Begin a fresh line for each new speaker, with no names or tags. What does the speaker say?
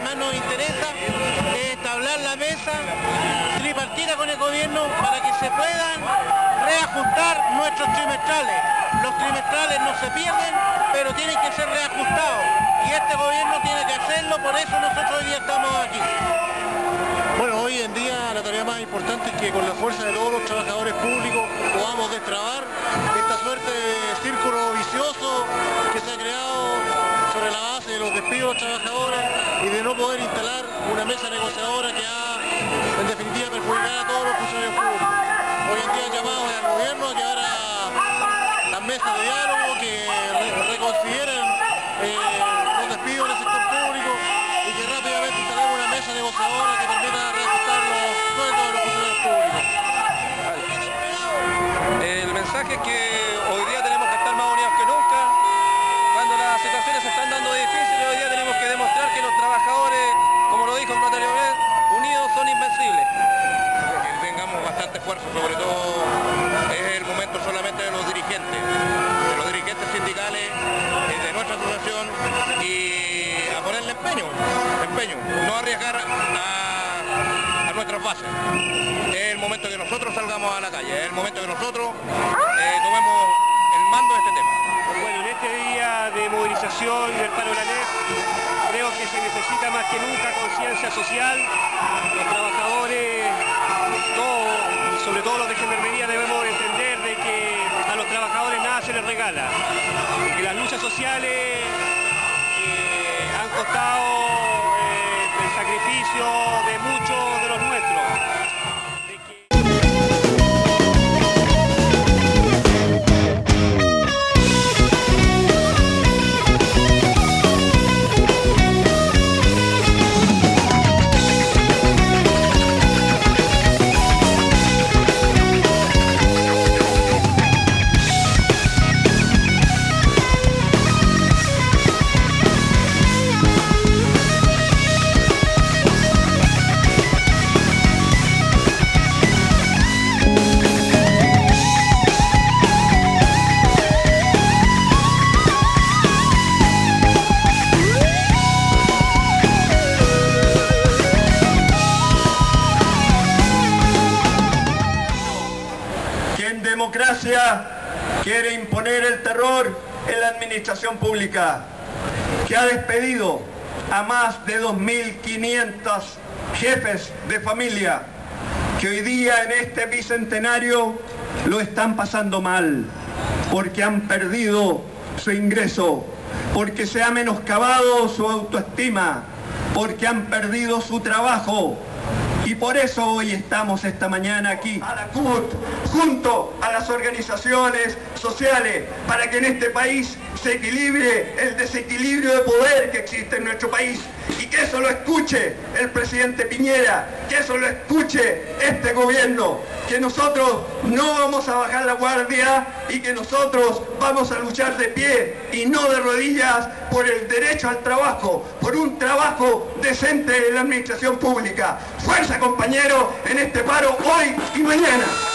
más nos interesa es establecer la mesa tripartita con el gobierno para que se puedan reajustar nuestros trimestrales. Los trimestrales no se pierden, pero tienen que ser reajustados. Y este gobierno tiene que hacerlo, por eso nosotros hoy día estamos aquí.
Bueno, hoy en día la tarea más importante es que con la fuerza de todos los trabajadores públicos podamos destrabar esta suerte de círculo vicioso que se ha creado sobre la base de los despidos de los trabajadores y de no poder instalar una mesa negociadora que ha, en definitiva, perjudicado a todos los funcionarios públicos. Hoy en día llamamos al gobierno a que abra las mesas de diálogo, que reconsideren los despidos en el sector público y que rápidamente instalemos una mesa negociadora que permita reajustar los sueldos de los funcionarios públicos.
El mensaje es que hoy día tenemos que estar más unidos que nunca. Cuando las situaciones se están dando difíciles, hoy día tenemos que demostrar que los trabajadores, como lo dijo el Natalia Obrera, unidos son invencibles.
Que tengamos bastante esfuerzo, sobre todo es el momento solamente de los dirigentes sindicales de nuestra asociación y a ponerle empeño, no arriesgar a nuestras bases. Es el momento que nosotros salgamos a la calle, es el momento que nosotros tomemos el mando de este tema.
Bueno, en este día de movilización del paro de la NEF, creo que se necesita más que nunca conciencia social. Los trabajadores, todos, y sobre todo los de gendarmería, debemos entender de que a los trabajadores nada se les regala, y que las luchas sociales han costado el sacrificio de muchos de los nuestros.
Quiere imponer el terror en la administración pública, que ha despedido a más de 2.500 jefes de familia, que hoy día en este bicentenario lo están pasando mal, porque han perdido su ingreso, porque se ha menoscabado su autoestima, porque han perdido su trabajo. Y por eso hoy estamos esta mañana aquí, a la CUT, junto a las organizaciones sociales, para que en este país se equilibre el desequilibrio de poder que existe en nuestro país, y que eso lo escuche el presidente Piñera, que eso lo escuche este gobierno, que nosotros no vamos a bajar la guardia y que nosotros vamos a luchar de pie y no de rodillas por el derecho al trabajo, por un trabajo decente en la administración pública. Fuerza, compañeros, en este paro hoy y mañana.